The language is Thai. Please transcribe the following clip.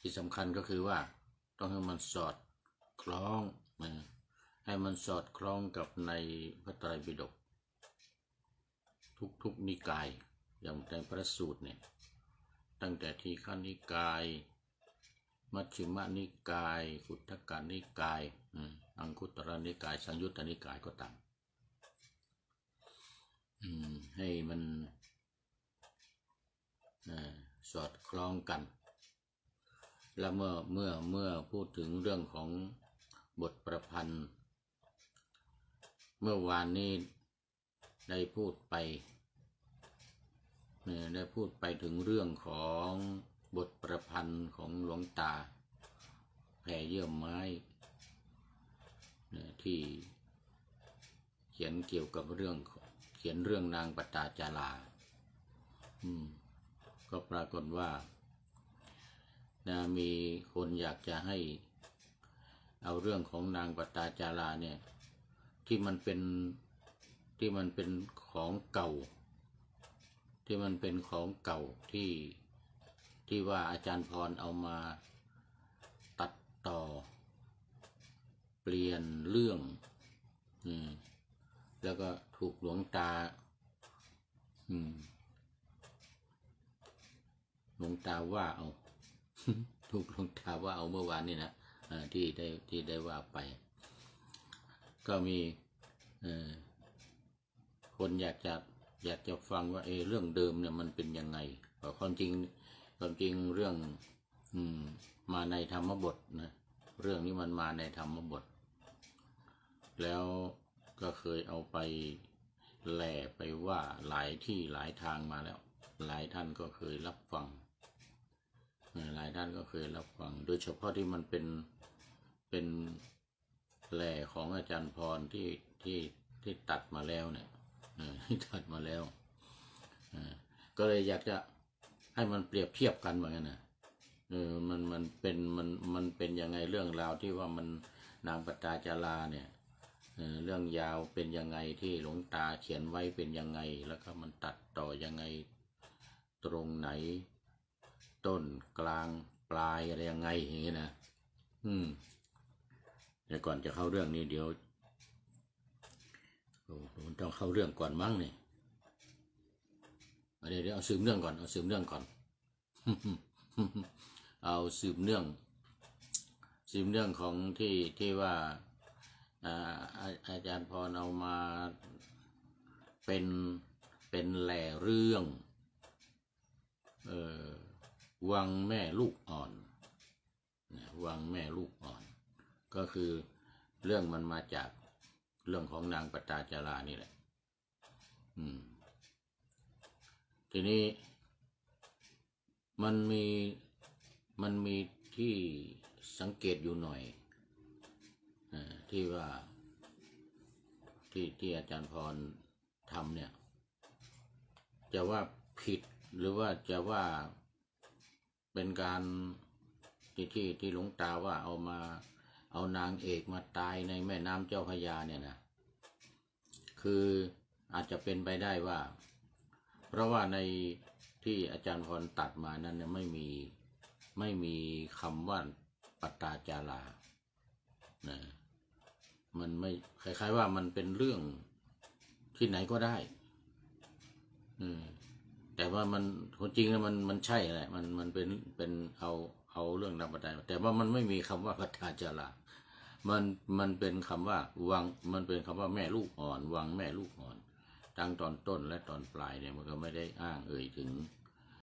ที่สำคัญก็คือว่าต้องให้มันสอดคล้องให้มันสอดคล้องกับในพระไตรปิฎกทุกนิกายอย่างในพระสูตรเนี่ยตั้งแต่ทีฆนิกายมัชฌิมนิกายขุททกนิกายอังคุตรนิกายสังยุตตนิกายก็ตามให้มันสอดคล้องกันแล้วเมื่อพูดถึงเรื่องของบทประพันธ์เมื่อวานนี้ได้พูดไปถึงเรื่องของบทประพันธ์ของหลวงตาแผ่เยื่อไม้ที่เขียนเกี่ยวกับเรื่องนางปตาจาราก็ปรากฏว่ามีคนอยากจะให้เอาเรื่องของนางปตาจาราเนี่ยที่มันเป็นของเก่าที่ว่าอาจารย์พรเอามาตัดต่อเปลี่ยนเรื่องแล้วก็ถูกหลวงตาว่าเอา ถูกหลวงตาว่าเอาเมื่อวานนี้นะที่ได้ว่าไปก็มีคนอยากจะฟังว่าเรื่องเดิมเนี่ยมันเป็นยังไงความจริงเรื่องมาในธรรมบทนะเรื่องนี้มันมาในธรรมบทแล้วก็เคยเอาไปแหล่ไปว่าหลายที่หลายทางมาแล้วหลายท่านก็เคยรับฟังโดยเฉพาะที่มันเป็นแหล่ของอาจารย์พรที่ตัดมาแล้วเนี่ยตัดมาแล้วก็เลยอยากจะให้มันเปรียบเทียบกันเหมือนกันนะมันเป็นยังไงเรื่องราวที่ว่ามันนางปตาจาราเนี่ยเรื่องยาวเป็นยังไงที่หลวงตาเขียนไว้เป็นยังไงแล้วก็มันตัดต่อยังไงตรงไหนต้นกลางปลายอะไรยังไงอย่างนี้นะแต่ก่อนจะเข้าเรื่องนี้เดี๋ยวต้องเข้าเรื่องก่อนมั้งเนี่ยเดี๋ยวเอาสืบเรื่องก่อนเอาสืบเรื่องของที่ว่าอาจารย์พรเอามาเป็นแหล่เรื่องวังแม่ลูกอ่อนวังแม่ลูกอ่อนก็คือเรื่องมันมาจากเรื่องของนางปตาจารานี่แหละทีนี้มันมีที่สังเกตอยู่หน่อยที่ว่าที่อาจารย์พรทำเนี่ยจะว่าผิดหรือว่าจะว่าเป็นการที่หลวงตาว่าเอานางเอกมาตายในแม่น้ำเจ้าพระยาเนี่ยนะคืออาจจะเป็นไปได้ว่าเพราะว่าในที่อาจารย์พรตัดมานั้นเนี่ยไม่มีคำว่าปตาจารานะมันไม่คล้ายๆว่ามันเป็นเรื่องที่ไหนก็ได้แต่ว่ามันจริงแล้วมันใช่แหละมันเป็นเอาเรื่องนางปตาแต่ว่ามันไม่มีคำว่าปตาจารามันเป็นคำว่าวังมันเป็นคำว่าแม่ลูกอ่อนวังแม่ลูกอ่อนทั้งตอนต้นและตอนปลายเนี่ยมันก็ไม่ได้อ้างถึง